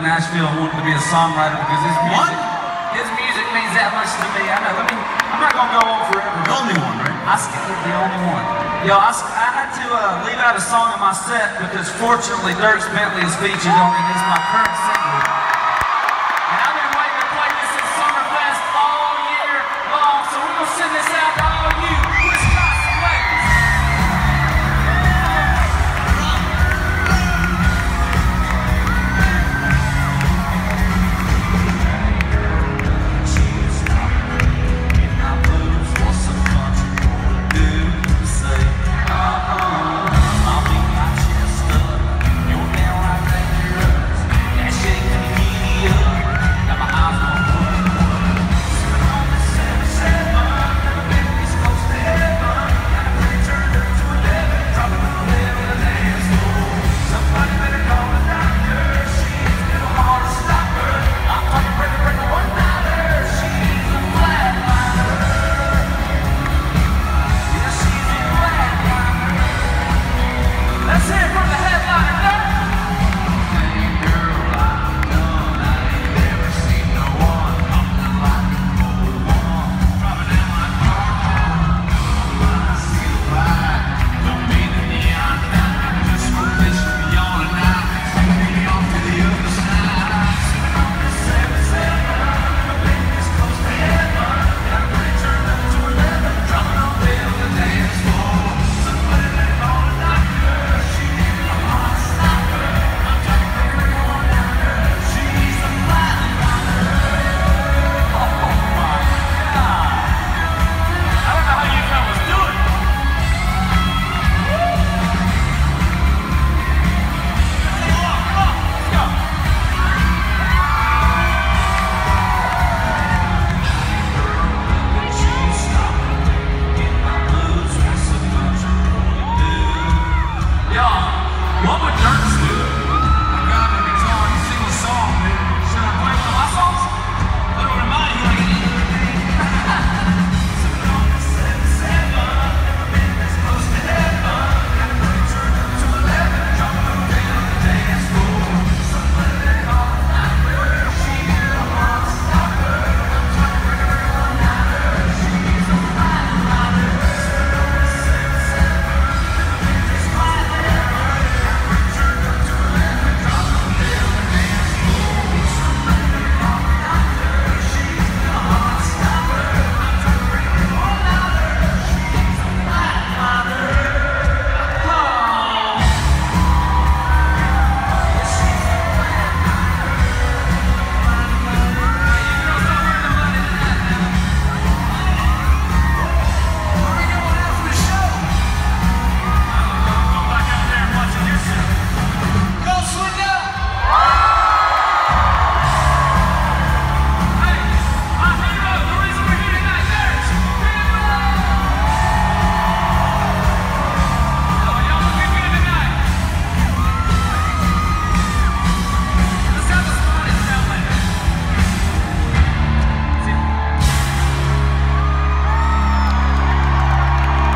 Nashville wanting to be a songwriter because his music means that much to me. I know. I mean, I'm not gonna go on forever. The only one, right? I skipped the only one. Yo, I had to leave out a song in my set because fortunately Dierks Bentley is featured on it. It's my current